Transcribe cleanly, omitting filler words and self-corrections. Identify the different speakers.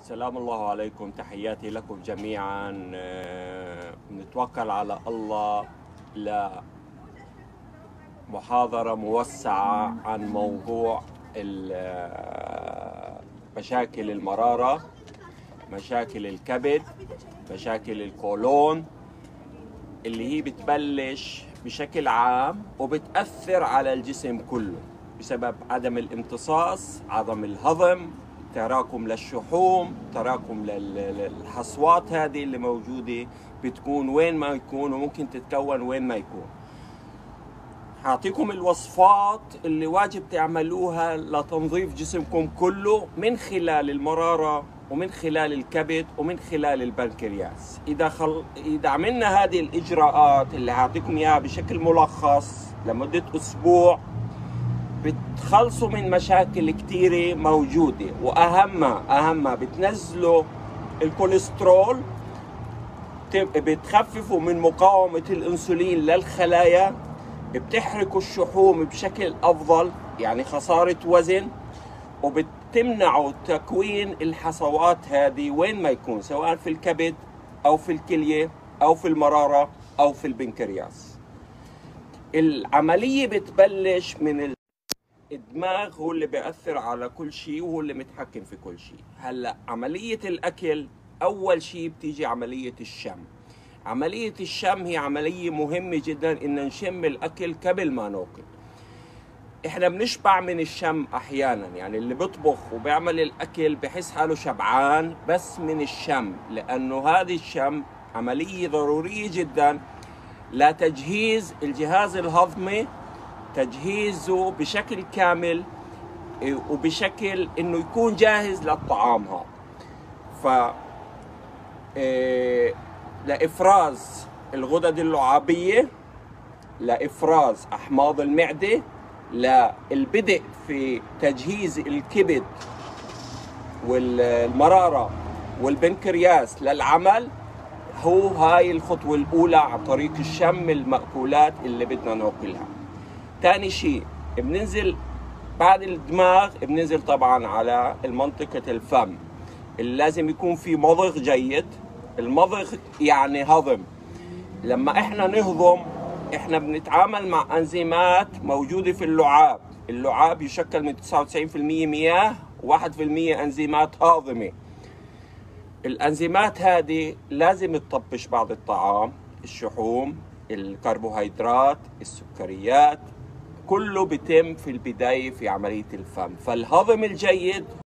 Speaker 1: سلام الله عليكم، تحياتي لكم جميعا. نتوكل على الله لمحاضرة موسعة عن موضوع مشاكل المرارة، مشاكل الكبد، مشاكل القولون اللي هي بتبلش بشكل عام وبتأثر على الجسم كله بسبب عدم الامتصاص، عدم الهضم، تراكم للشحوم، تراكم للحصوات هذه اللي موجودة، بتكون وين ما يكون وممكن تتكون وين ما يكون. هعطيكم الوصفات اللي واجب تعملوها لتنظيف جسمكم كله من خلال المرارة ومن خلال الكبد ومن خلال البنكرياس. إذا عملنا هذه الإجراءات اللي هعطيكم إياها بشكل ملخص لمدة أسبوع، بتخلصوا من مشاكل كتيرة موجودة، وأهمها بتنزلوا الكوليسترول، بتخففوا من مقاومة الأنسولين للخلايا، بتحرقوا الشحوم بشكل أفضل يعني خسارة وزن، وبتمنعوا تكوين الحصوات هذه وين ما يكون، سواء في الكبد أو في الكلية أو في المرارة أو في البنكرياس. العملية بتبلش من الدماغ، هو اللي بيأثر على كل شيء وهو اللي متحكم في كل شيء. هلا عملية الأكل أول شيء بتيجي عملية الشم. عملية الشم هي عملية مهمة جدا، إن نشم الأكل قبل ما ناكل. إحنا بنشبع من الشم أحيانا، يعني اللي بيطبخ وبيعمل الأكل بحس حاله شبعان بس من الشم، لأنه هذه الشم عملية ضرورية جدا لتجهيز الجهاز الهضمي، تجهيزه بشكل كامل وبشكل انه يكون جاهز للطعام هذا. لافراز الغدد اللعابيه، لافراز احماض المعده، للبدء في تجهيز الكبد والمراره والبنكرياس للعمل، هو هاي الخطوه الاولى عن طريق الشم المأكولات اللي بدنا ناكلها. ثاني شيء بننزل بعد الدماغ، بننزل طبعا على منطقة الفم اللي لازم يكون في مضغ جيد. المضغ يعني هضم. لما احنا نهضم احنا بنتعامل مع انزيمات موجودة في اللعاب. اللعاب يشكل من 99% مياه و1% انزيمات هاضمة. الانزيمات هذه لازم تطبش بعض الطعام، الشحوم، الكربوهيدرات، السكريات، كله بيتم في البداية في عملية الفم. فالهضم الجيد